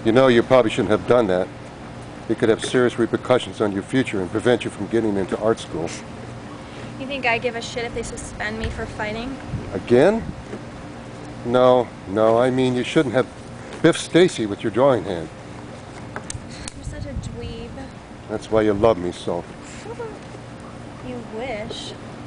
You know, you probably shouldn't have done that. It could have serious repercussions on your future and prevent you from getting into art school. You think I give a shit if they suspend me for fighting? Again? No, I mean you shouldn't have biffed Stacy with your drawing hand. You're such a dweeb. That's why you love me so. You wish.